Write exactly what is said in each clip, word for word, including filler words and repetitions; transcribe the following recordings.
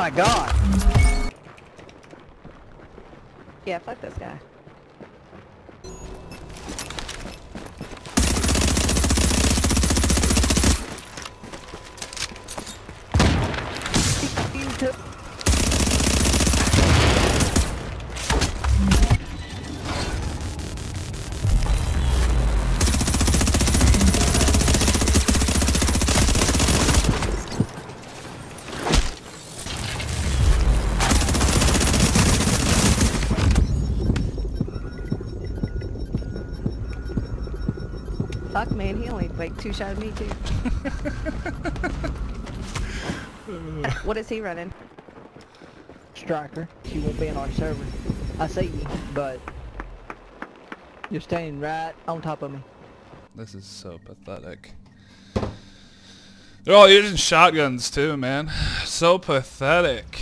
my god! Yeah, fuck this guy. Fuck, man, he only like two shot me too. What is he running? Striker, she won't be on our server. I see you, but you're standing right on top of me. This is so pathetic. They're all using shotguns too, man. So pathetic.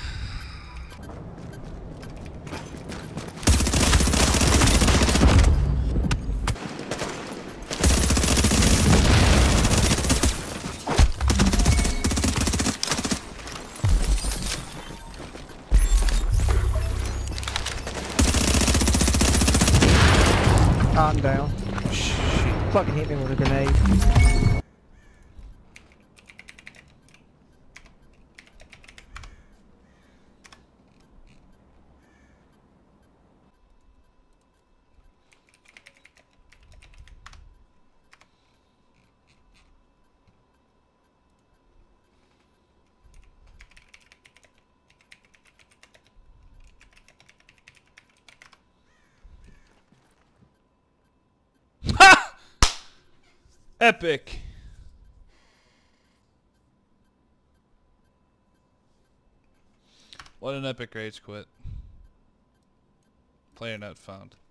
I'm down. Shit. Fucking hit me with a grenade. Epic. What an epic rage quit. Player net found.